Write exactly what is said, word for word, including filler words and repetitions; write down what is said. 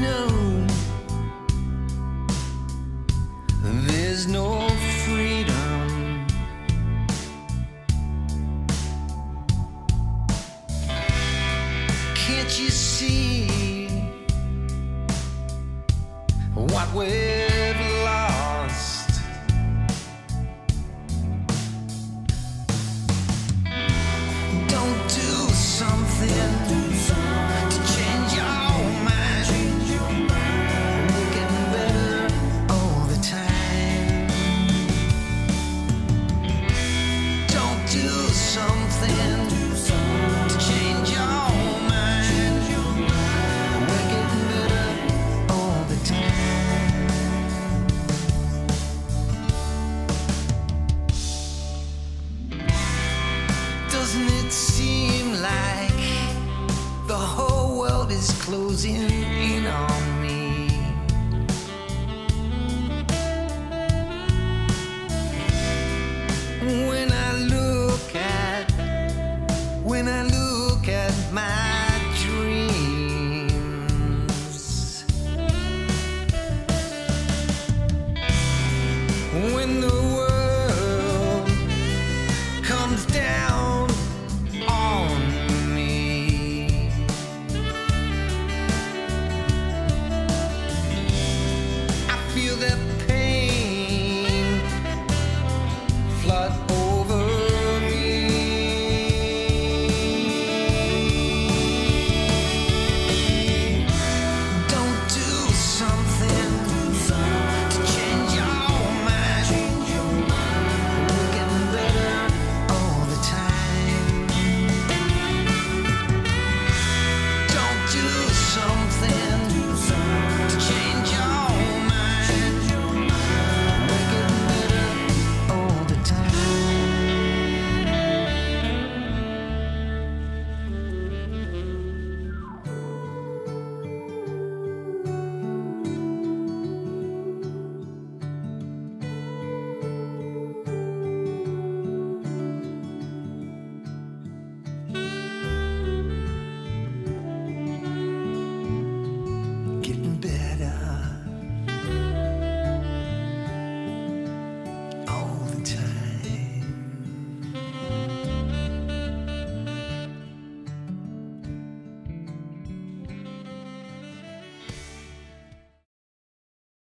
know there's no freedom. Can't you see what we've lost? Don't do something to change your mind. We're getting better all the time. Don't do something to change your mind. We're getting better all the time. Doesn't it seem like the whole world is closing in on